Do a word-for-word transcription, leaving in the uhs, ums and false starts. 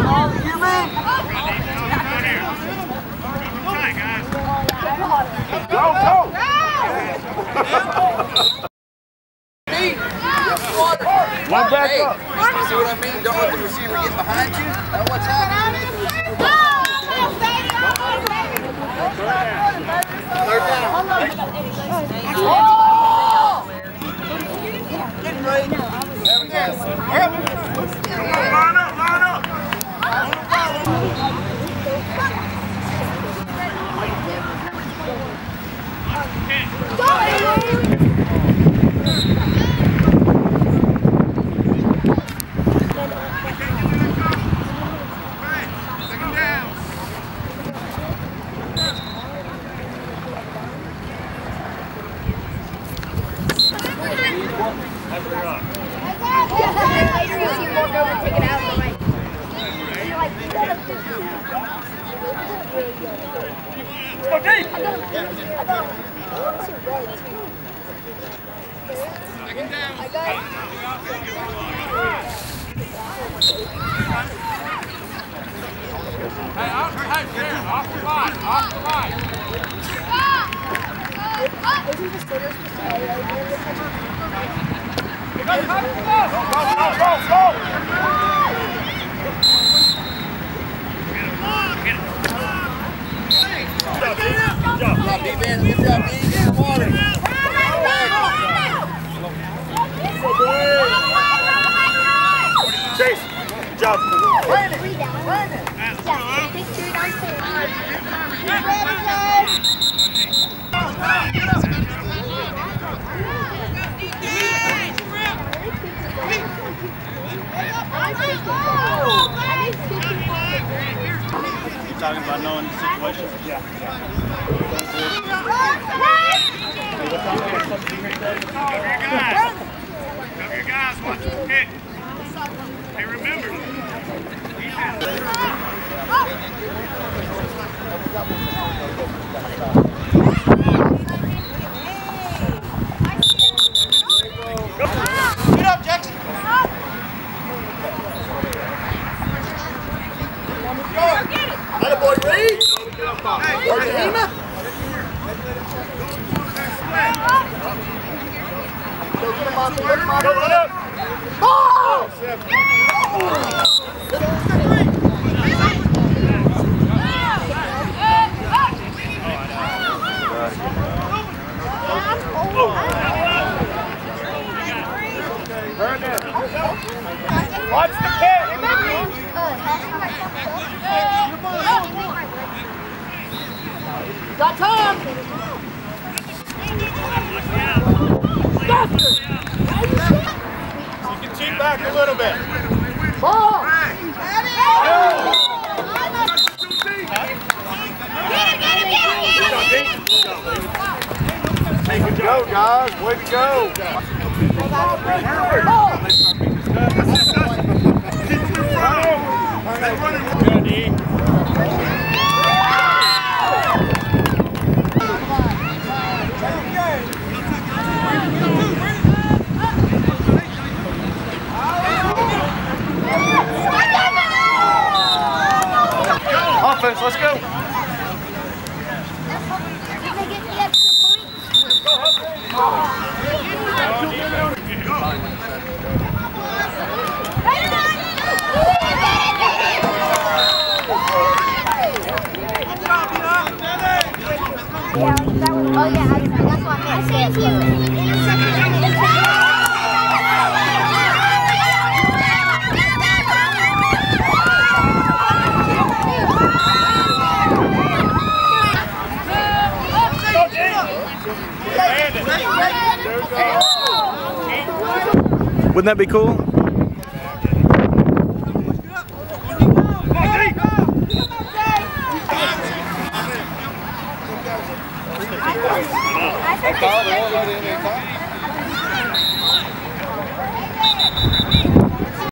Go, go! One back hey, up. You see what I mean? Don't let the receiver get behind you. That's what's happening. Third down. There we go. Line up, line up. Chase, good job. You talking about knowing the situation? Yeah. Cover your guys. Cover your guys. Watch the kick. Hey, remember. Get up, Jackson. Let a boy read. Hey, Go get him off the way. Go up. Oh! Watch the kick. Got time. You can cheat back a little bit. Ball. Hey, good go, guys. Way to go. Offense, let's go. Yeah, that was, oh yeah, I, that's what I meant. Wouldn't that be cool? I